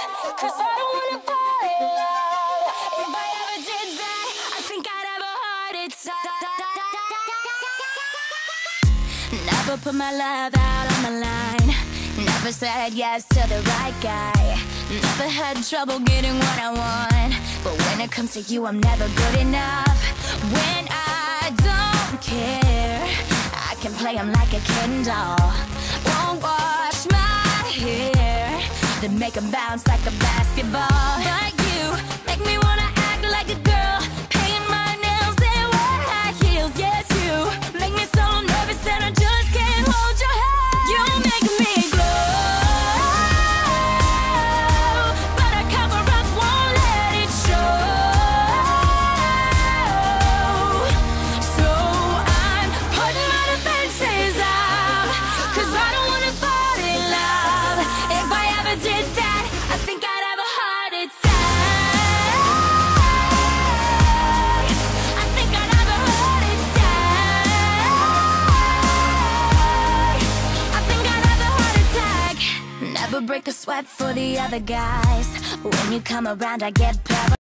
'cause I don't wanna fall in love. If I ever did that, I think I'd have a heart attack. Never put my love out on the line. Never said yes to the right guy. Never had trouble getting what I want. But when it comes to you, I'm never good enough. When I don't care, I can play him like a Ken doll. Won't wash my hair, then make him bounce like a basketball. Like you, make me wanna act like a girl, paint my nails and wear high heels. Yes, you make me so nervous and I just can't hold your hand. You make me glow, but I cover up, won't let it show. So I'm putting my defenses out, 'cause I don't wanna fall in love. If I ever did that, I think I'd have a heart attack. I think I'd have a heart attack. I think I'd have a heart attack. Never break a sweat for the other guys. When you come around, I get paranoid.